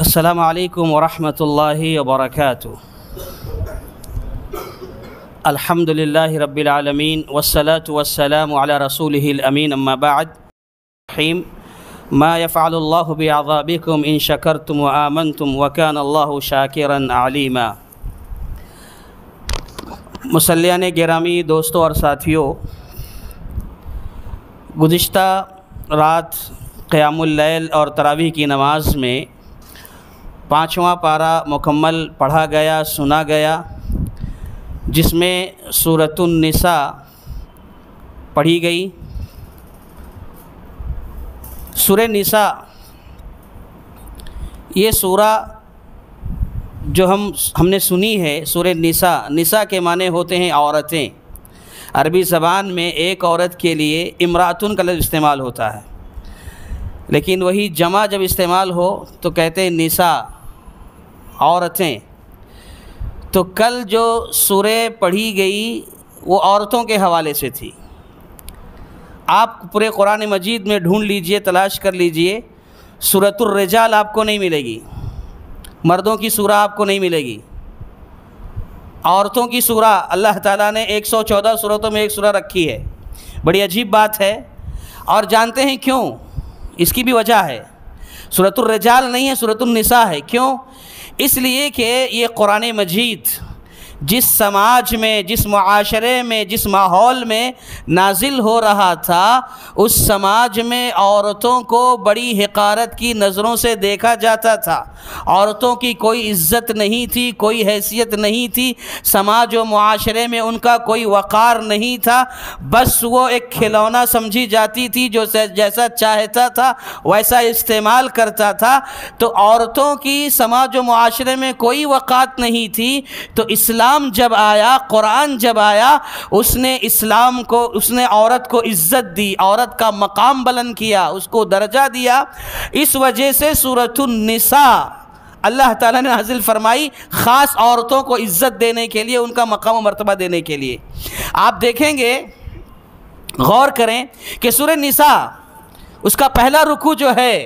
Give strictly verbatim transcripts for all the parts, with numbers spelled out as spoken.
السلام علیکم ورحمۃ اللہ وبرکاتہ۔ الحمد للہ رب العالمین والصلاة والسلام علی رسولہ الامین، اما بعد۔ ما يفعل اللہ بعذابکم ان شکرتم وآمنتم وکان اللہ شاکرا علیما۔ مصلیان گرامی، دوستوں اور ساتھیوں، گزشتہ رات قیام اللیل اور تراویح کی نماز میں پانچواں پارہ مکمل پڑھا گیا، سنا گیا، جس میں سورۃ النساء پڑھی گئی۔ سورہ نساء یہ سورہ جو ہم ہم نے سنی ہے، سورہ نساء، نساء کے معنی ہوتے ہیں عورتیں۔ عربی زبان میں ایک عورت کے لیے امرأتن کا لفظ استعمال ہوتا ہے، لیکن وہی جمع جب استعمال ہو تو کہتے ہیں نساء، عورتیں۔ تو کل جو سورہ پڑھی گئی وہ عورتوں کے حوالے سے تھی۔ آپ پورے قرآن مجید میں ڈھونڈ لیجئے، تلاش کر لیجئے، سورۃ الرجال آپ کو نہیں ملے گی، مردوں کی سورہ آپ کو نہیں ملے گی۔ عورتوں کی سورہ اللہ تعالیٰ نے ایک سو چودہ سورتوں میں ایک سورہ رکھی ہے۔ بڑی عجیب بات ہے، اور جانتے ہیں کیوں؟ اس کی بھی وجہ ہے۔ سورۃ الرجال نہیں ہے، سورۃ النساء ہے۔ کیوں؟ اس لیے کہ یہ قرآن مجید جس سماج میں، جس معاشرے میں، جس ماحول میں نازل ہو رہا تھا، اس سماج میں عورتوں کو بڑی حقارت کی نظروں سے دیکھا جاتا تھا۔ عورتوں کی کوئی عزت نہیں تھی، کوئی حیثیت نہیں تھی، سماج و معاشرے میں ان کا کوئی وقار نہیں تھا، بس وہ ایک کھلونا سمجھی جاتی تھی، جو جیسا چاہتا تھا ویسا استعمال کرتا تھا۔ تو عورتوں کی سماج و معاشرے میں کوئی وقار نہیں تھی۔ تو اسلام اسلام جب آیا، قرآن جب آیا، اس نے اسلام کو، اس نے عورت کو عزت دی، عورت کا مقام بلند کیا، اس کو درجہ دیا۔ اس وجہ سے سورۃ النساء اللہ تعالیٰ نے نازل فرمائی، خاص عورتوں کو عزت دینے کے لیے، ان کا مقام و مرتبہ دینے کے لیے۔ آپ دیکھیں گے، غور کریں کہ سورۃ نساء اس کا پہلا رکوع جو ہے،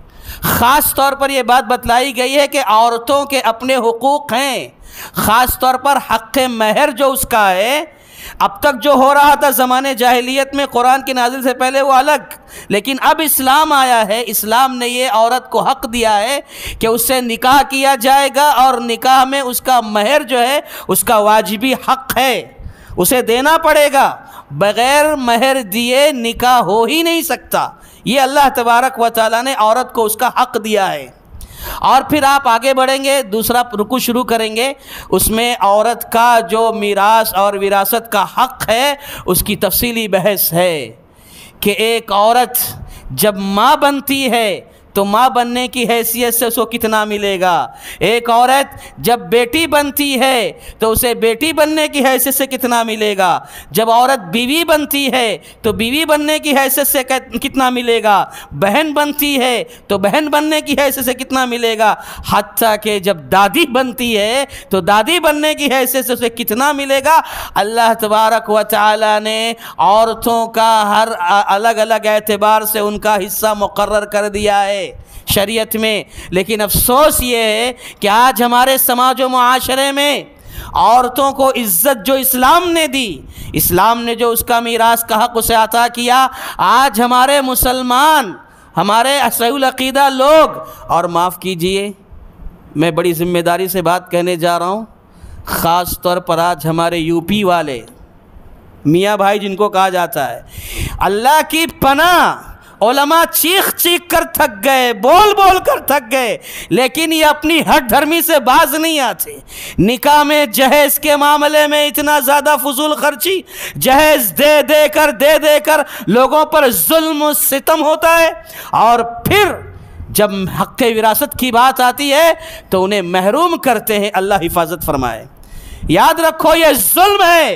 خاص طور پر یہ بات بتلائی گئی ہے کہ عورتوں کے اپنے حقوق ہیں، خاص طور پر حق مہر جو اس کا ہے۔ اب تک جو ہو رہا تھا زمانے جاہلیت میں قرآن کی نازل سے پہلے وہ الگ، لیکن اب اسلام آیا ہے، اسلام نے یہ عورت کو حق دیا ہے کہ اس سے نکاح کیا جائے گا، اور نکاح میں اس کا مہر جو ہے اس کا واجبی حق ہے، اسے دینا پڑے گا۔ بغیر مہر دیے نکاح ہو ہی نہیں سکتا۔ یہ اللہ تبارک و تعالیٰ نے عورت کو اس کا حق دیا ہے۔ اور پھر آپ آگے بڑھیں گے، دوسرا رکوع شروع کریں گے، اس میں عورت کا جو میراث اور وراثت کا حق ہے اس کی تفصیلی بحث ہے کہ ایک عورت جب ماں بنتی ہے تو ماں بننے کی حیثیت سے اس کو کتنا ملے گا، ایک عورت جب بیٹی بنتی ہے تو اسے بیٹی بننے کی حیثیت سے کتنا ملے گا، جب عورت بیوی بنتی ہے تو بیوی بننے کی حیثیت سے کتنا ملے گا، بہن بنتی ہے تو بہن بننے کی حیثیت سے کتنا ملے گا، حتیٰ کہ جب دادی بنتی ہے تو دادی بننے کی حیثیت سے اسے کتنا ملے گا۔ اللہ تبارک و تعالی نے عورتوں کا ہر الگ الگ اعتبار سے ان کا حصہ مقرر کر دیا ہے شریعت میں۔ لیکن افسوس یہ ہے کہ آج ہمارے سماج و معاشرے میں عورتوں کو عزت جو اسلام نے دی، اسلام نے جو اس کا میراث کا حق اسے عطا کیا، آج ہمارے مسلمان، ہمارے صحیح العقیدہ لوگ، اور معاف کیجئے میں بڑی ذمہ داری سے بات کہنے جا رہا ہوں، خاص طور پر آج ہمارے یو پی والے میاں بھائی جن کو کہا جاتا ہے، اللہ کی پناہ، علماء چیخ چیخ کر تھک گئے، بول بول کر تھک گئے، لیکن یہ اپنی ہٹ دھرمی سے باز نہیں آتے۔ نکاح میں جہیز کے معاملے میں اتنا زیادہ فضول خرچی، جہیز دے دے کر دے دے کر لوگوں پر ظلم و ستم ہوتا ہے، اور پھر جب حق وراثت کی بات آتی ہے تو انہیں محروم کرتے ہیں۔ اللہ حفاظت فرمائے۔ یاد رکھو یہ ظلم ہے،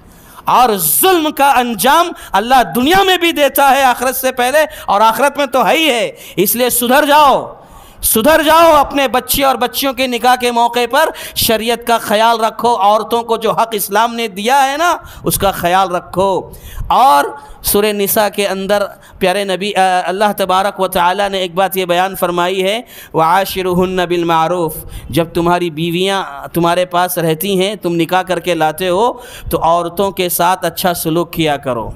اور ظلم کا انجام اللہ دنیا میں بھی دیتا ہے آخرت سے پہلے، اور آخرت میں تو ہے ہی ہے۔ اس لیے سدھر جاؤ، سدھر جاؤ، اپنے بچے اور بچیوں کے نکاح کے موقع پر شریعت کا خیال رکھو، عورتوں کو جو حق اسلام نے دیا ہے نا اس کا خیال رکھو۔ اور سورہ نساء کے اندر پیارے نبی اللہ تبارک و تعالی نے ایک بات یہ بیان فرمائی ہے، وعاشرہن بالمعروف، جب تمہاری بیویاں تمہارے پاس رہتی ہیں، تم نکاح کر کے لاتے ہو تو عورتوں کے ساتھ اچھا سلوک کیا کرو،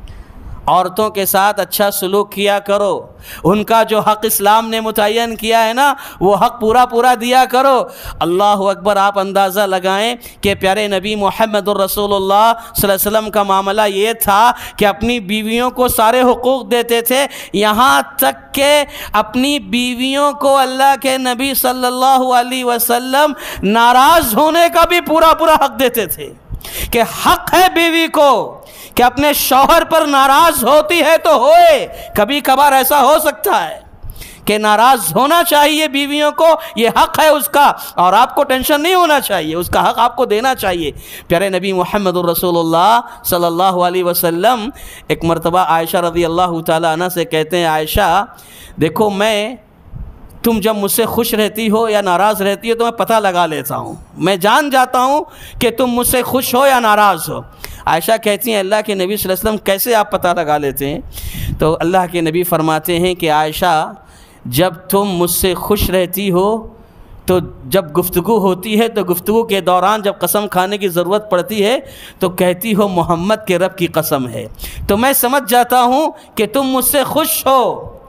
عورتوں کے ساتھ اچھا سلوک کیا کرو، ان کا جو حق اسلام نے متعین کیا ہے نا وہ حق پورا پورا دیا کرو۔ اللہ اکبر، آپ اندازہ لگائیں کہ پیارے نبی محمد الرسول اللہ صلی اللہ علیہ وسلم کا معاملہ یہ تھا کہ اپنی بیویوں کو سارے حقوق دیتے تھے، یہاں تک کہ اپنی بیویوں کو اللہ کے نبی صلی اللہ علیہ وسلم ناراض ہونے کا بھی پورا پورا حق دیتے تھے، کہ حق ہے بیوی کو کہ اپنے شوہر پر ناراض ہوتی ہے تو ہوئے، کبھی کبھار ایسا ہو سکتا ہے کہ ناراض ہونا چاہیے بیویوں کو، یہ حق ہے اس کا، اور آپ کو ٹینشن نہیں ہونا چاہیے، اس کا حق آپ کو دینا چاہیے۔ پیارے نبی محمد الرسول اللہ صلی اللہ علیہ وسلم ایک مرتبہ عائشہ رضی اللہ تعالیٰ عنہ سے کہتے ہیں، عائشہ دیکھو، میں تم جب مجھ سے خوش رہتی ہو یا ناراض رہتی ہو تو میں پتہ لگا لیتا ہوں، میں جان جاتا ہوں کہ تم مجھ سے خوش ہو یا ناراض ہو۔ عائشہ کہتی ہیں اللہ کے نبی صلی اللہ علیہ وسلم کیسے آپ پتہ لگا لیتے ہیں؟ تو اللہ کے نبی فرماتے ہیں کہ عائشہ جب تم مجھ سے خوش رہتی ہو تو جب گفتگو ہوتی ہے تو گفتگو کے دوران جب قسم کھانے کی ضرورت پڑتی ہے تو کہتی ہو محمد کے رب کی قسم ہے، تو میں سمجھ جاتا ہوں کہ تم مجھ سے خوش ہو،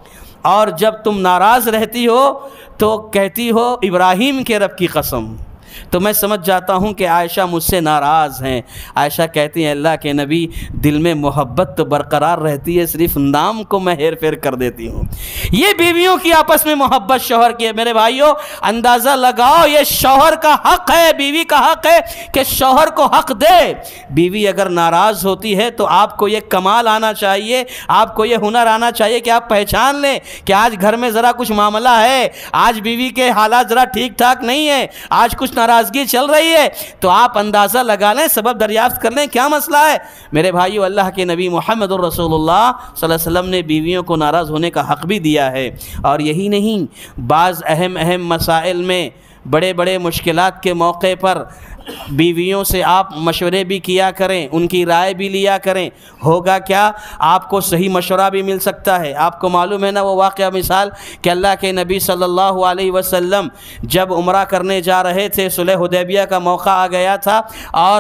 اور جب تم ناراض رہتی ہو تو کہتی ہو ابراہیم کے رب کی قسم، تو میں سمجھ جاتا ہوں کہ عائشہ مجھ سے ناراض ہیں۔ عائشہ کہتی ہیں اللہ کے نبی دل میں محبت تو برقرار رہتی ہے، صرف نام کو میں ہیر پھیر کر دیتی ہوں۔ یہ بیویوں کی آپس میں محبت شوہر کی ہے۔ میرے بھائیوں اندازہ لگاؤ، یہ شوہر کا حق ہے، بیوی کا حق ہے کہ شوہر کو حق دے۔ بیوی اگر ناراض ہوتی ہے تو آپ کو یہ کمال آنا چاہیے، آپ کو یہ ہنر آنا چاہیے کہ آپ پہچان لیں کہ آج گھر میں ذرا کچھ معاملہ ہے، آج بیوی کے حالات ذرا ٹھیک ٹھاک نہیں ہے، آج کچھ ناراضگی چل رہی ہے، تو آپ اندازہ لگا لیں، سبب دریافت کر لیں کیا مسئلہ ہے۔ میرے بھائیو اللہ کے نبی محمد الرسول اللہ صلی اللہ علیہ وسلم نے بیویوں کو ناراض ہونے کا حق بھی دیا ہے، اور یہی نہیں، بعض اہم اہم مسائل میں بڑے بڑے مشکلات کے موقع پر بیویوں سے آپ مشورے بھی کیا کریں، ان کی رائے بھی لیا کریں، ہوگا کیا آپ کو صحیح مشورہ بھی مل سکتا ہے۔ آپ کو معلوم ہے نا وہ واقعہ مثال کہ اللہ کے نبی صلی اللہ علیہ وسلم جب عمرہ کرنے جا رہے تھے، صلح حدیبیہ کا موقع آ گیا تھا، اور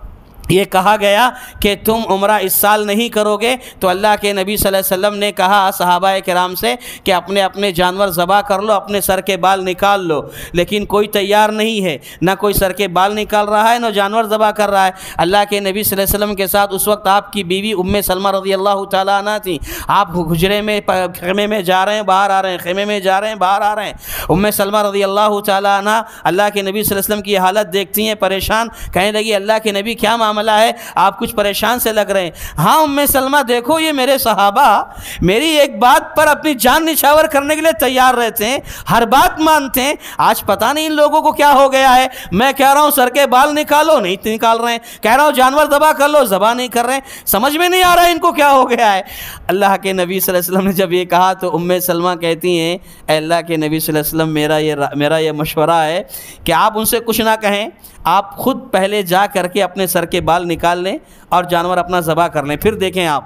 یہ کہا گیا کہ تم عمرہ اس سال نہیں کرو گے، تو اللہ کے نبی صلی اللہ علیہ وسلم نے کہا صحابہ کرام سے کہ اپنے اپنے جانور ذبح کر لو، اپنے سر کے بال نکال لو، لیکن کوئی تیار نہیں ہے، نہ کوئی سر کے بال نکال رہا ہے، نہ جانور ذبح کر رہا ہے۔ اللہ کے نبی صلی اللہ علیہ وسلم کے ساتھ اس وقت آپ کی بیوی ام سلمہ رضی اللہ تعالیٰ عنہ تھی، آپ حجرے میں خیمے میں جا رہے ہیں باہر آ رہے ہیں، خیمے میں جا رہے ہیں باہر آ رہے ہیں، ام سلمہ رضی اللہ تعالیٰ عنہ اللہ کے نبی صلی اللہ علیہ وسلم کی حالت دیکھتی ہیں، پریشان، کہنے لگی اللہ کے نبی کیا معاملہ ہے، آپ کچھ پریشان سے لگ رہے ہیں۔ ہاں ام سلمہ دیکھو، یہ میرے صحابہ میری ایک بات پر اپنی جان نچھاور کرنے کے لیے تیار رہتے ہیں، ہر بات مانتے ہیں، آج پتہ نہیں ان لوگوں کو کیا ہو گیا ہے، میں کہہ رہا ہوں سر کے بال نکالو، نہیں نکال رہے ہیں، کہہ رہا ہوں جانور ذبح کر لو، ذبح نہیں کر رہے ہیں، سمجھ میں نہیں آ رہا ہے ان کو کیا ہو گیا ہے۔ اللہ کے نبی صلی اللہ علیہ وسلم نے جب یہ کہا تو ام سلمہ کہتی ہیں اے اللہ کے نبی صلی اللہ علیہ وسلم میرا یہ میرا یہ مشورہ ہے کہ آپ ان سے کچھ نہ کہیں، آپ خود پہلے جا کر کے اپنے سر کے بال نکال لیں اور جانور اپنا ذبح کر لیں، پھر دیکھیں آپ۔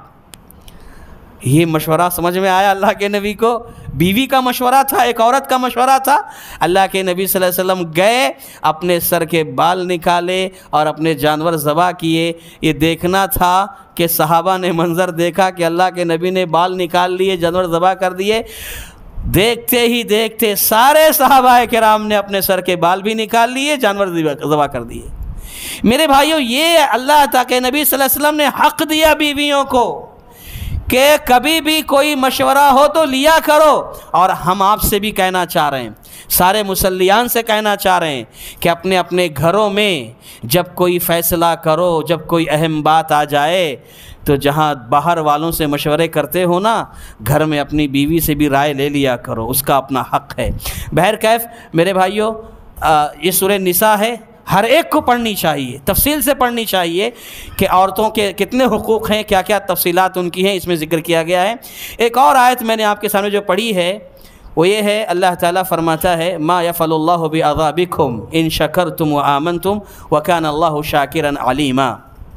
یہ مشورہ سمجھ میں آیا اللہ کے نبی کو؟ بیوی کا مشورہ تھا، ایک عورت کا مشورہ تھا۔ اللہ کے نبی صلی اللہ علیہ وسلم گئے، اپنے سر کے بال نکالے اور اپنے جانور ذبح کیے۔ یہ دیکھنا تھا کہ صحابہ نے منظر دیکھا کہ اللہ کے نبی نے بال نکال لیے، جانور ذبح کر دیے، دیکھتے ہی دیکھتے سارے صحابہ کرام نے اپنے سر کے بال بھی نکال لیے، جانور ذبح کر دیے۔ میرے بھائیوں یہ اللہ تعالیٰ کے نبی صلی اللہ علیہ وسلم نے حق دیا بیویوں کو کہ کبھی بھی کوئی مشورہ ہو تو لیا کرو، اور ہم آپ سے بھی کہنا چاہ رہے ہیں، سارے مسلیان سے کہنا چاہ رہے ہیں کہ اپنے اپنے گھروں میں جب کوئی فیصلہ کرو، جب کوئی اہم بات آ جائے تو جہاں باہر والوں سے مشورے کرتے ہو نا، گھر میں اپنی بیوی سے بھی رائے لے لیا کرو، اس کا اپنا حق ہے۔ بہرکیف میرے بھائیوں یہ سورہ نساء ہے، ہر ایک کو پڑھنی چاہیے، تفصیل سے پڑھنی چاہیے کہ عورتوں کے کتنے حقوق ہیں، کیا کیا تفصیلات ان کی ہیں، اس میں ذکر کیا گیا ہے۔ ایک اور آیت میں نے آپ کے سامنے جو پڑھی ہے وہ یہ ہے اللہ تعالیٰ فرماتا ہے ما یفعل اللہ بعذابکم ان شکرتم وآمنتم وکان اللہ شاکرا علیما۔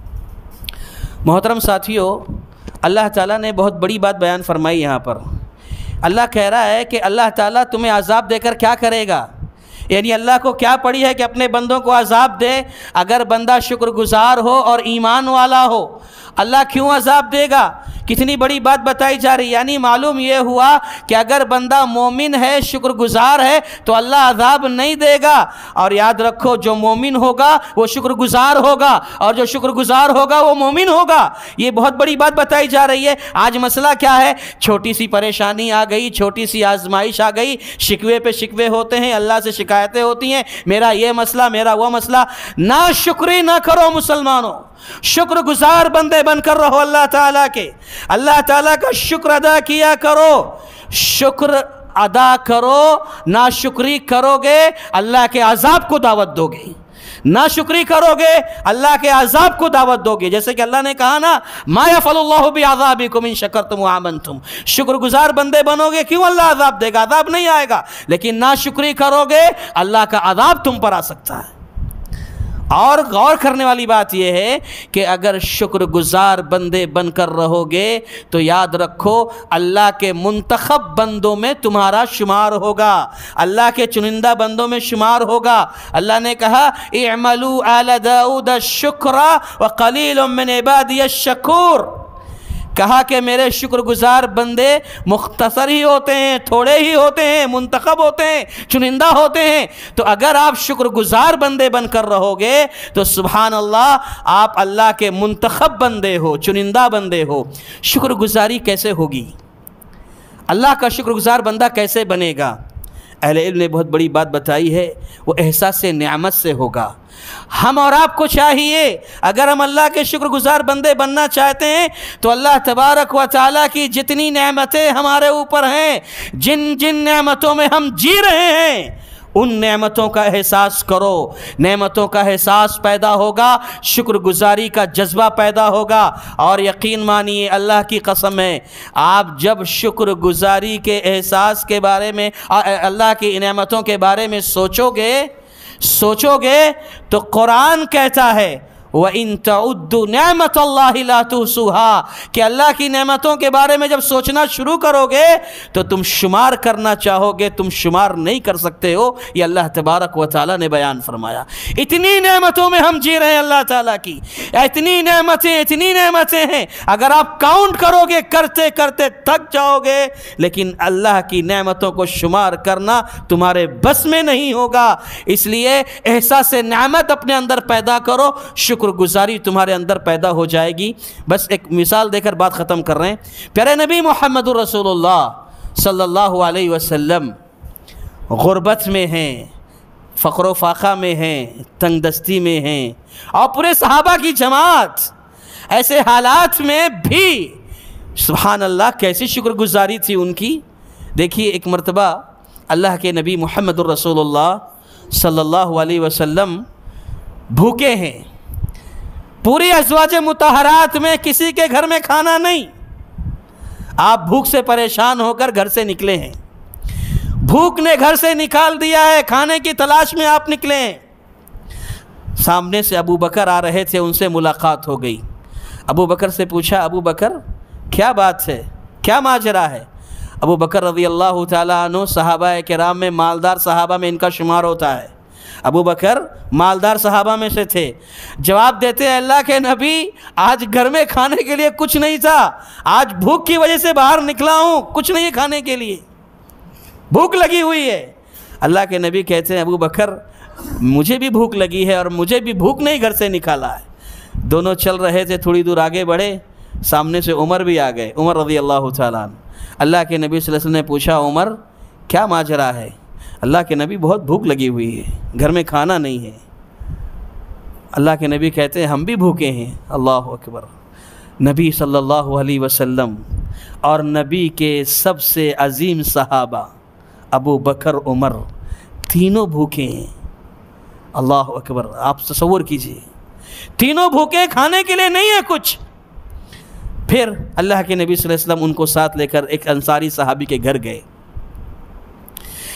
محترم ساتھیو، اللہ تعالیٰ نے بہت بڑی بات بیان فرمائی یہاں پر۔ اللہ کہہ رہا ہے کہ اللہ تعالیٰ تمہیں عذاب دے کر کیا کرے گا، یعنی اللہ کو کیا پڑی ہے کہ اپنے بندوں کو عذاب دے؟ اگر بندہ شکر گزار ہو اور ایمان والا ہو، اللہ کیوں عذاب دے گا؟ کتنی بڑی بات بتائی جا رہی، یعنی معلوم یہ ہوا کہ اگر بندہ مومن ہے، شکر گزار ہے، تو اللہ عذاب نہیں دے گا۔ اور یاد رکھو، جو مومن ہوگا وہ شکر گزار ہوگا، اور جو شکر گزار ہوگا وہ مومن ہوگا۔ یہ بہت بڑی بات بتائی جا رہی ہے۔ آج مسئلہ کیا ہے؟ چھوٹی سی پریشانی آ گئی، چھوٹی سی آزمائش آ گئی، شکوے پہ شکوے ہوتے ہیں، اللہ سے شکایتیں ہوتی ہیں، میرا یہ مسئلہ، میرا وہ مسئلہ۔ ناشکری نہ کرو مسلمانوں، شکر گزار بندے بن کر رہو اللہ تعالیٰ کے، اللہ تعالیٰ کا شکر ادا کیا کرو، شکر ادا کرو۔ ناشکری کرو گے اللہ کے عذاب کو دعوت دو گے، ناشکری کرو گے اللہ کے عذاب کو دعوت دو گے۔ جیسے کہ اللہ نے کہا نا ما یفعل اللہ بعذابکم ان شکرتم وآمنتم، شکر گزار بندے بنو گے، کیوں اللہ عذاب دے گا؟ عذاب نہیں آئے گا، لیکن ناشکری کرو گے اللہ کا عذاب تم پر آ سکتا ہے۔ اور غور کرنے والی بات یہ ہے کہ اگر شکر گزار بندے بن کر رہو گے تو یاد رکھو اللہ کے منتخب بندوں میں تمہارا شمار ہوگا، اللہ کے چنندہ بندوں میں شمار ہوگا۔ اللہ نے کہا اعملوا آل داؤد الشکر وقلیل من عبادی الشکور، کہا کہ میرے شکر گزار بندے مختصر ہی ہوتے ہیں، تھوڑے ہی ہوتے ہیں، منتخب ہوتے ہیں، چنندہ ہوتے ہیں۔ تو اگر آپ شکر گزار بندے بن کر رہو گے تو سبحان اللہ آپ اللہ کے منتخب بندے ہو، چنندہ بندے ہو۔ شکر گزاری کیسے ہوگی؟ اللہ کا شکر گزار بندہ کیسے بنے گا؟ اہل علم نے بہت بڑی بات بتائی ہے، وہ احساس نعمت سے ہوگا۔ ہم اور آپ کو چاہیے اگر ہم اللہ کے شکر گزار بندے بننا چاہتے ہیں تو اللہ تبارک و تعالیٰ کی جتنی نعمتیں ہمارے اوپر ہیں، جن جن نعمتوں میں ہم جی رہے ہیں، ان نعمتوں کا احساس کرو۔ نعمتوں کا احساس پیدا ہوگا، شکر گزاری کا جذبہ پیدا ہوگا، اور یقین مانیے اللہ کی قسم ہے آپ جب شکر گزاری کے احساس کے بارے میں، اللہ کی نعمتوں کے بارے میں سوچو گے سوچو گے تو قرآن کہتا ہے وَإِن تَعُدُّوا نِعْمَةَ اللَّهِ لَا تُحْصُوهَا، کہ اللہ کی نعمتوں کے بارے میں جب سوچنا شروع کرو گے تو تم شمار کرنا چاہو گے، تم شمار نہیں کر سکتے ہو۔ یہ اللہ تبارک و تعالیٰ نے بیان فرمایا۔ اتنی نعمتوں میں ہم جی رہے ہیں اللہ تعالیٰ کی، اتنی نعمتیں اتنی نعمتیں ہیں، اگر آپ کاؤنٹ کرو گے کرتے کرتے تھک جاؤ گے، لیکن اللہ کی نعمتوں کو شمار کرنا تمہارے بس میں نہیں ہوگا۔ اس لیے احساس نعمت اپنے اندر پیدا کرو، شکر گزاری تمہارے اندر پیدا ہو جائے گی۔ بس ایک مثال دے کر بات ختم کر رہے ہیں۔ پیارے نبی محمد رسول اللہ صلی اللہ علیہ وسلم غربت میں ہیں، فقر و فاقہ میں ہیں، تنگ دستی میں ہیں، اور پورے صحابہ کی جماعت ایسے حالات میں بھی سبحان اللہ کیسی شکر گزاری تھی ان کی۔ دیکھیے ایک مرتبہ اللہ کے نبی محمد رسول اللہ صلی اللہ علیہ وسلم بھوکے ہیں، پوری ازواج مطہرات میں کسی کے گھر میں کھانا نہیں، آپ بھوک سے پریشان ہو کر گھر سے نکلے ہیں، بھوک نے گھر سے نکال دیا ہے، کھانے کی تلاش میں آپ نکلے ہیں۔ سامنے سے ابو بکر آ رہے تھے، ان سے ملاقات ہو گئی۔ ابو بکر سے پوچھا ابو بکر کیا بات ہے، کیا ماجرا ہے؟ ابو بکر رضی اللہ تعالیٰ عنہ صحابہ کرام میں مالدار صحابہ میں ان کا شمار ہوتا ہے، ابو بکر مالدار صحابہ میں سے تھے۔ جواب دیتے ہیں اللہ کے نبی آج گھر میں کھانے کے لیے کچھ نہیں تھا، آج بھوک کی وجہ سے باہر نکلا ہوں، کچھ نہیں کھانے کے لیے، بھوک لگی ہوئی ہے۔ اللہ کے نبی کہتے ہیں ابو بکر مجھے بھی بھوک لگی ہے اور مجھے بھی بھوک نہیں گھر سے نکالا ہے۔ دونوں چل رہے تھے، تھوڑی دور آگے بڑھے، سامنے سے عمر بھی آ گئے، عمر رضی اللہ تعالیٰ عنہ۔ اللہ کے نبی صلی اللہ علیہ وسلم نے پوچھا عمر کیا ماجرا ہے؟ اللہ کے نبی بہت بھوک لگی ہوئی ہے، گھر میں کھانا نہیں ہے۔ اللہ کے نبی کہتے ہیں ہم بھی بھوکے ہیں۔ اللہ اکبر۔ نبی صلی اللہ علیہ وسلم اور نبی کے سب سے عظیم صحابہ ابو بکر عمر تینوں بھوکے ہیں۔ اللہ اکبر۔ آپ تصور کیجئے تینوں بھوکے، کھانے کے لیے نہیں ہے کچھ۔ پھر اللہ کے نبی صلی اللہ علیہ وسلم ان کو ساتھ لے کر ایک انصاری صحابی کے گھر گئے۔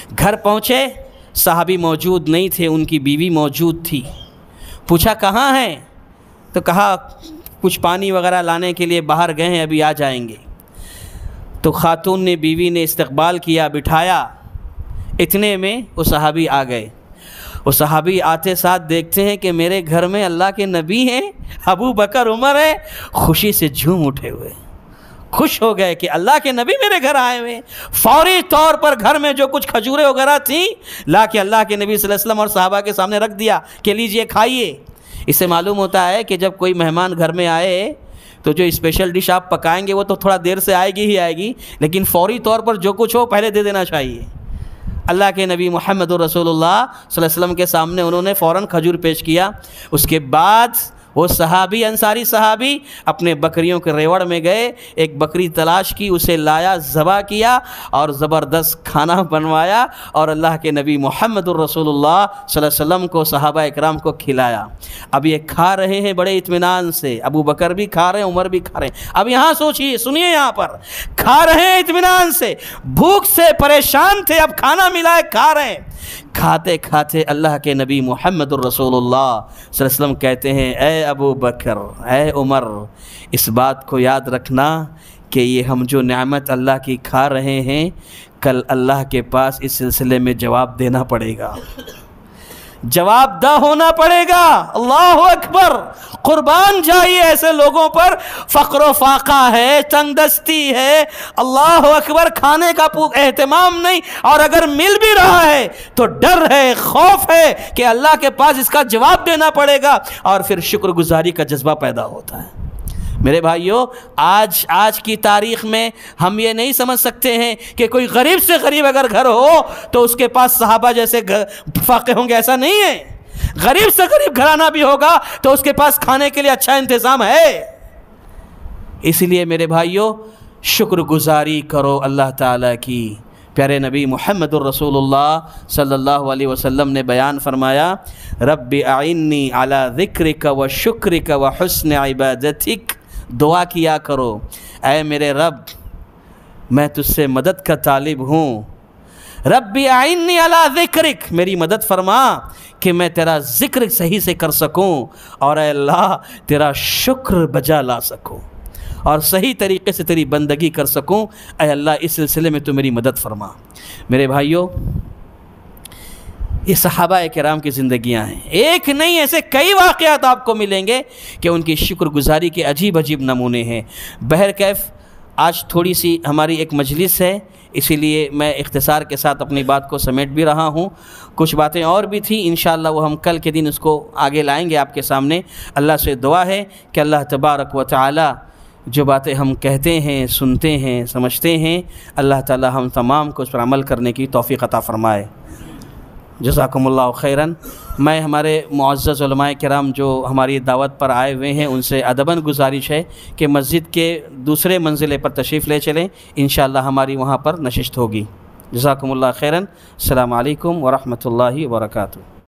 گھر پہنچے، صحابی موجود نہیں تھے، ان کی بیوی موجود تھی۔ پوچھا کہاں ہیں؟ تو کہا کچھ پانی وغیرہ لانے کے لیے باہر گئے ہیں، ابھی آ جائیں گے۔ تو خاتون نے، بیوی نے استقبال کیا، بٹھایا، اتنے میں وہ صحابی آ گئے۔ وہ صحابی آتے ساتھ دیکھتے ہیں کہ میرے گھر میں اللہ کے نبی ہیں، ابو بکر عمر ہے، خوشی سے جھوم اٹھے ہوئے، خوش ہو گئے کہ اللہ کے نبی میرے گھر آئے ہوئے۔ فوری طور پر گھر میں جو کچھ کھجوریں وغیرہ تھیں لا کے اللہ کے نبی صلی اللہ علیہ وسلم اور صحابہ کے سامنے رکھ دیا کہ لیجئے کھائیے۔ اس سے معلوم ہوتا ہے کہ جب کوئی مہمان گھر میں آئے تو جو اسپیشل ڈش آپ پکائیں گے وہ تو تھوڑا دیر سے آئے گی ہی آئے گی، لیکن فوری طور پر جو کچھ ہو پہلے دے دینا چاہیے۔ اللہ کے نبی محمد رسول اللہ صلی اللہ علیہ وسلم کے سامنے انہوں نے فوراً کھجور پیش کیا۔ اس کے بعد وہ صحابی، انصاری صحابی، اپنے بکریوں کے ریوڑ میں گئے، ایک بکری تلاش کی، اسے لایا، ذبح کیا اور زبردست کھانا بنوایا اور اللہ کے نبی محمد الرسول اللہ صلی اللہ علیہ وسلم کو، صحابہ اکرام کو کھلایا۔ اب یہ کھا رہے ہیں بڑے اطمینان سے، ابو بکر بھی کھا رہے ہیں، عمر بھی کھا رہے ہیں۔ اب یہاں سوچیے، سنیے، یہاں پر کھا رہے ہیں اطمینان سے، بھوک سے پریشان تھے، اب کھانا ملا ہے، کھا رہے ہیں۔ کھاتے کھاتے اللہ کے نبی محمد الرسول اللہ صلی اللہ علیہ وسلم کہتے ہیں، اے ابو بکر، اے عمر، اس بات کو یاد رکھنا کہ یہ ہم جو نعمت اللہ کی کھا رہے ہیں، کل اللہ کے پاس اس سلسلے میں جواب دینا پڑے گا، جواب دہ ہونا پڑے گا۔ اللہ اکبر، قربان جائیے ایسے لوگوں پر، فقر و فاقہ ہے، تنگ دستی ہے، اللہ اکبر، کھانے کا اہتمام نہیں، اور اگر مل بھی رہا ہے تو ڈر ہے، خوف ہے کہ اللہ کے پاس اس کا جواب دینا پڑے گا، اور پھر شکر گزاری کا جذبہ پیدا ہوتا ہے۔ میرے بھائیوں، آج آج کی تاریخ میں ہم یہ نہیں سمجھ سکتے ہیں کہ کوئی غریب سے غریب اگر گھر ہو تو اس کے پاس صحابہ جیسے فاقے ہوں گے، ایسا نہیں ہے۔ غریب سے غریب گھرانہ بھی ہوگا تو اس کے پاس کھانے کے لیے اچھا انتظام ہے۔ اس لیے میرے بھائیوں، شکر گزاری کرو اللہ تعالیٰ کی۔ پیارے نبی محمد الرسول اللہ صلی اللہ علیہ وسلم نے بیان فرمایا، رب اعنی علی ذکرک و شکرک و حسن عبادتک، دعا کیا کرو، اے میرے رب میں تجھ سے مدد کا طالب ہوں، رب اعنی علی ذکرک، میری مدد فرما کہ میں تیرا ذکر صحیح سے کر سکوں، اور اے اللہ تیرا شکر بجا لا سکوں، اور صحیح طریقے سے تیری بندگی کر سکوں۔ اے اللہ اس سلسلے میں تو میری مدد فرما۔ میرے بھائیوں، یہ صحابہ کرام کی زندگیاں ہیں، ایک نہیں ایسے کئی واقعات آپ کو ملیں گے کہ ان کی شکر گزاری کے عجیب عجیب نمونے ہیں۔ بہرکیف آج تھوڑی سی ہماری ایک مجلس ہے، اسی لیے میں اختصار کے ساتھ اپنی بات کو سمیٹ بھی رہا ہوں۔ کچھ باتیں اور بھی تھیں، انشاءاللہ وہ ہم کل کے دن اس کو آگے لائیں گے آپ کے سامنے۔ اللہ سے دعا ہے کہ اللہ تبارک و تعالی جو باتیں ہم کہتے ہیں، سنتے ہیں، سمجھتے ہیں، اللہ تعالی ہم تمام کو اس پر عمل کرنے کی توفیق عطا فرمائے۔ جزاکم اللہ خیراً۔ میں ہمارے معزز علماء کرام جو ہماری دعوت پر آئے ہوئے ہیں ان سے ادباً گزارش ہے کہ مسجد کے دوسرے منزلے پر تشریف لے چلیں، انشاءاللہ ہماری وہاں پر نشست ہوگی۔ جزاکم اللہ خیراً۔ السلام علیکم ورحمۃ اللہ وبرکاتہ۔